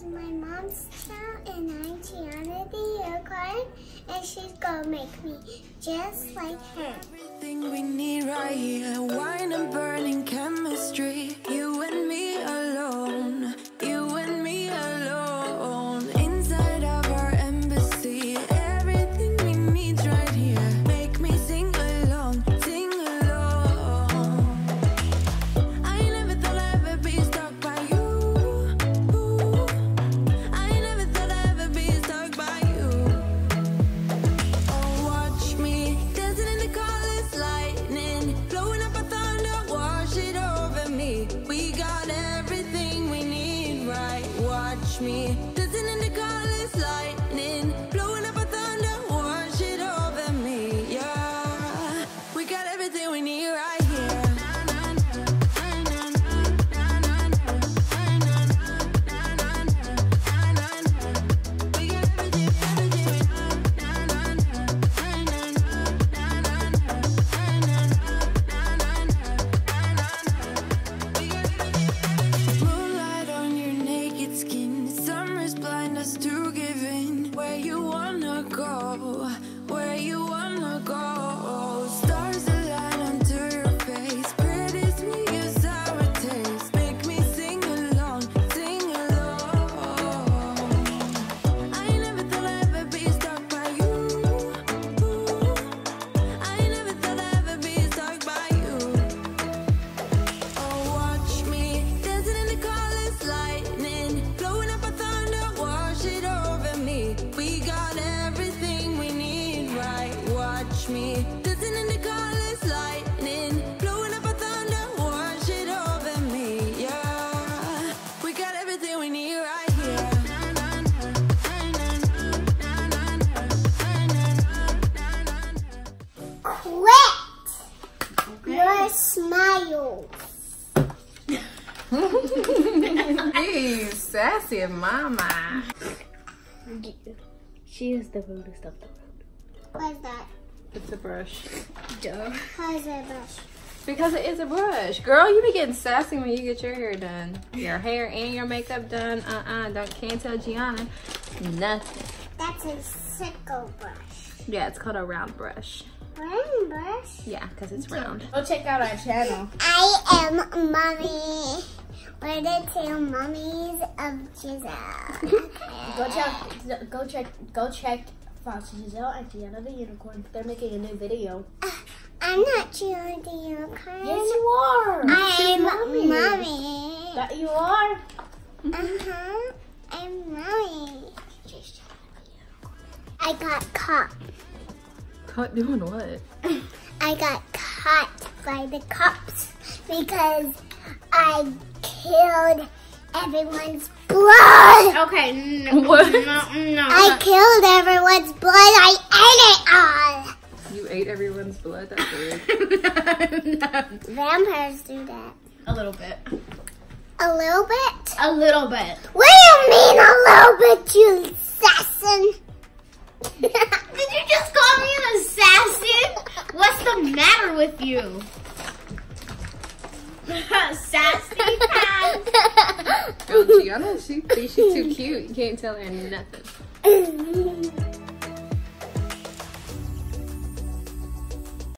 my mom's channel, and I'm Gianna the Unicorn, and she's gonna make me just like her. Everything we need right here, wine and burning chemistry. You and me alone, you and me alone. Inside of our embassy, everything we need right here. Make me sing along, sing along. I never thought I'd ever be stuck by you. I never thought I'd ever be stuck by you. Oh, watch me dancing in the colors, lightning, blowing up a thunder, wash it over me. We got everything we need, right? Watch me dancing in the colors, lightning, blowing up a thunder, wash it over me. Yeah, we got everything we need right here. Moonlight on your naked skin, summer's blind us to give in. Where you wanna go, where you wanna go. Stars align onto your face, pretty sweet your sour taste. Make me sing along, sing along. I never thought I'd ever be stuck by you. I never thought I'd ever be stuck by you. Oh, watch me dancing in the colors, lightning, blowing up a thunder, wash it over me. We got everything we need, right? Watch me dancing in the colors, lightning, blowing up a thunder, wash it over me. Yeah, we got everything we need right here. Quit your smiles. Hey, sassy mama. She is the rudest of the rude. What's that? It's a brush. Duh. How's that brush? Because it is a brush. Girl, you be getting sassy when you get your hair done. Your hair and your makeup done. Can't tell Gianna nothing. That's a sickle brush. Yeah, it's called a round brush. Round brush? Yeah, because it's round. Go check out our channel. I am Mommy. We're the two mummies of Giselle. Go check Foxy Giselle and Gianna the Unicorn. They're making a new video. I'm not Gianna the Unicorn. Yes, you are. I'm Mommy. Mommy. That you are. Uh-huh. I'm Mommy. I got caught. Caught doing what? I got caught by the cops because I killed everyone's blood. Okay, no. What? No. I killed everyone's blood. I ate it all. You ate everyone's blood? That's weird. Vampires do that. A little bit. A little bit? A little bit. What do you mean a little bit, you assassin? Did you just call me an assassin? What's the matter with you? Sassy pants. Girl, Gianna, she thinks she's too cute. You can't tell her nothing.